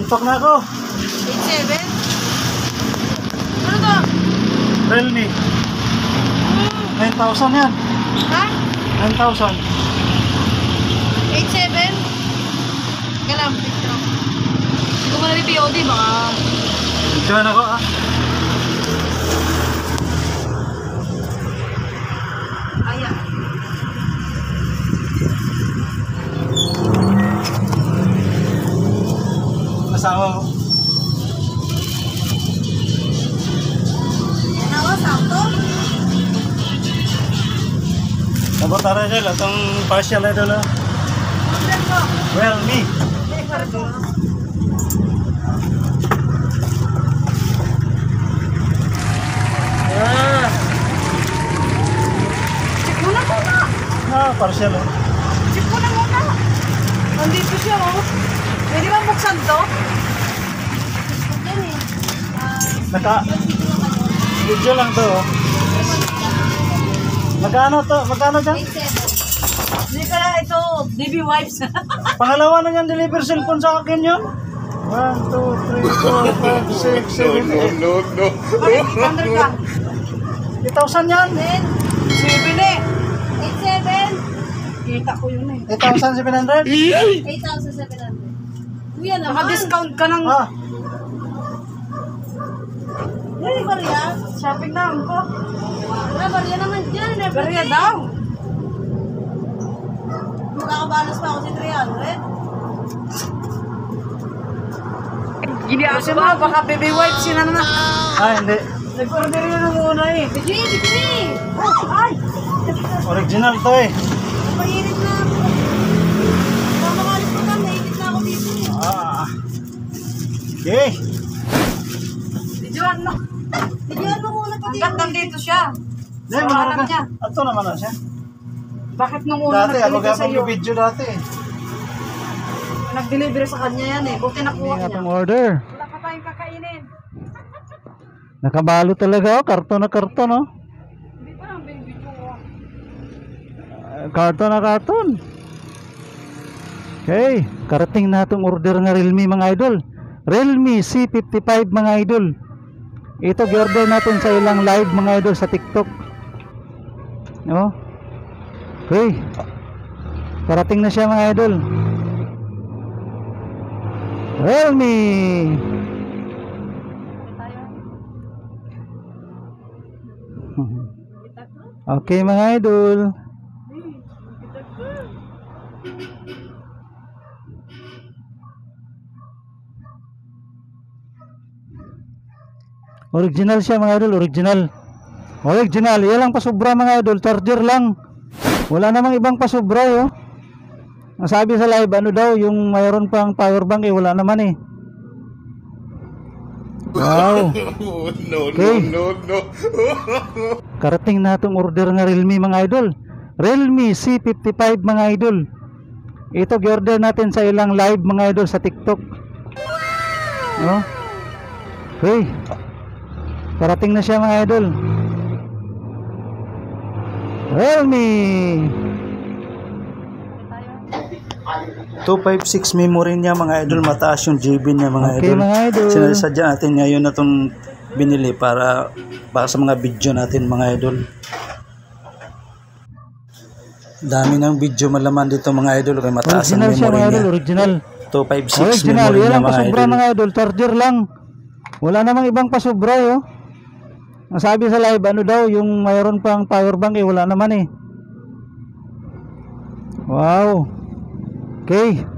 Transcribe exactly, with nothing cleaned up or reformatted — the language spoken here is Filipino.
Antok na ako. eight seven? Ano to? Realme. nine thousand yan. Ha? nine thousand. eight seven? Teka lang, picture ako. Hindi ko man na P O D, baka... Diyan ako ah. Ayan. Asawa mo. Yan ako, sakto. Sabot na rin sila. Itong partial na doon. Realme. Ah, Check mo na muna. ah, partial oh. Check mo na muna. Nandito siya, oh. Pwede ba buksan to? Yan eh. Naka video lang to oh. Magkano to? Magkano dyan? Hindi ka na ito, baby wipes. Pangalawa na yan deliver cellphone sa akin yun. one, two, three, four, five, six, seven, eight. No, no, no. Bakit eight hundred ka? eight thousand yan. seven eh. eight seven. Kita ko yun eh. eight thousand seven hundred. eight thousand seven hundred. Kuya naman. Naka-discount ka ng... Ah, Hindi ba riya? Shopping na ako. Wala ba riya naman dyan? Bariya daw. Makakabalos pa ako si three hundred. Kasi mo, baka baby wipes yun na na. ah hindi. Nag-order yun ng una eh. Bigri, bigri! Ay! Original to eh. Napahirit na ako. Mamakalit ko lang, nahilit na ako dito eh. Ah. Okay. Diyan, no. Bigyan mo muna pati. Hanggat nandito siya. Hindi, So, manara alam niya. ka. Ato naman na siya. Bakit nung una Dati, ako nag-deliver sa iyo? gabang video dati eh. Nag-deliver sa kanya yan eh. Buti nakuha Hindi nga niya. itong order. Wala pa tayong kakainin. Nakabalo talaga oh. Karton na karton oh. Hindi pa lang binibidyo ko. Ah, Karton na karton. Okay. Karating na itong order ng Realme mga idol. Realme C fifty-five mga idol. Ito gi-order natin sa ilang live mga idol sa TikTok. Oh. Okay. Karating na siya mga idol. Realme. Okay mga idol. Original siya mga idol, original. Original, yan lang pasobra mga idol, charger lang. Wala namang ibang pasobra oh. Nasabi sa live ano daw, yung mayroon pang power bank eh, wala naman eh. Wow. No, Okay. no, no, no. Karating na itong order ng Realme mga idol. Realme C fifty-five mga idol. Ito gi-order natin sa ilang live mga idol sa TikTok. No? Okay. Karating na siya mga idol. Realme two fifty-six memory niya mga idol, mataas yung G B niya mga Okay, idol. mga idol. Sinasadya natin ngayon na itong binili para para sa mga video natin mga idol. Dami ng video malaman dito mga idol, kaya mataas ang Original siya memory mga niya. idol, original. two fifty-six Original, memory yan niya ang mga pasobra idol. mga idol, charger lang. Wala namang ibang pasobra oh. Nasabi sa live ano daw, yung mayroon pang power bank eh, wala naman eh. Wow. Okay.